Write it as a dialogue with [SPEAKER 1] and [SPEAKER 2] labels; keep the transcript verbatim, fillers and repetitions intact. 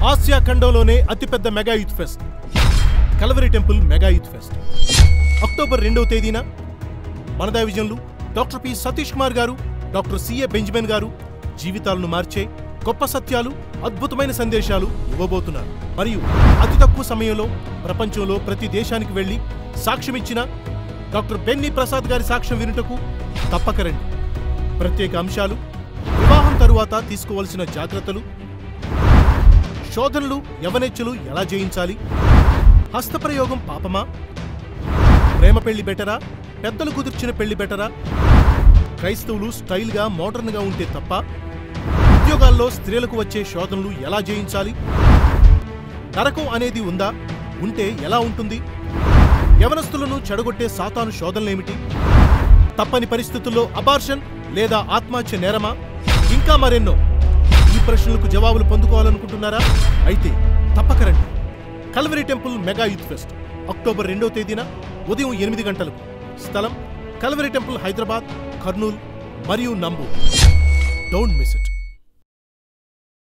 [SPEAKER 1] Asia ఖండంలోనే అతిపెద్ద mega youth fest Calvary temple mega youth fest October రెండవ తేదీన మన దైవజనులు డాక్టర్ పి సతీష్ కుమార్ గారు, డాక్టర్ సిఏ బెంజమిన్ గారు జీవితాలను మార్చే గొప్ప సత్యాలు, అద్భుతమైన సందేశాలు ఇవ్వబోతున్నారు. మరియు అతి తక్కువ సమయంలో ప్రపంచంలో ప్రతి దేశానికి వెళ్లి సాక్ష్యమిచ్చిన డాక్టర్ బెన్నీ ప్రసాద్ గారి సాక్ష్యం వినుటకు తప్పక రండి. ప్రత్యేక అంశాలు, వివాహం తరువాత తీసుకోవలసిన జాగ్రత్తలు, శోధనలు, యవనేచ్ఛలు ఎలా జయించాలి, హస్తప్రయోగం పాపమా, ప్రేమ పెళ్లి బెటరా, పెద్దలు కుదిర్చిన పెళ్లి బెటరా, క్రైస్తవులు స్టైల్గా మోడర్న్గా ఉంటే తప్ప, ఉద్యోగాల్లో స్త్రీలకు వచ్చే శోధనలు ఎలా జయించాలి, నరకం అనేది ఉందా, ఉంటే ఎలా ఉంటుంది, యవనస్తులను చెడగొట్టే సాతాను శోధనలేమిటి, తప్పని పరిస్థితుల్లో అబార్షన్ లేదా ఆత్మహత్య నేరమా, ఇంకా మరెన్నో. ఈ ప్రశ్నలకు జవాబులు పొందుకోవాలనుకుంటున్నారా? అయితే తప్పక రండి. Calvary temple mega youth fest October రెండవ తేదీన ఉదయం ఎనిమిది గంటలకు. స్థలం కల్వరీ టెంపుల్, హైదరాబాద్, కర్నూలు మరియు నంబూర్. Don't miss it.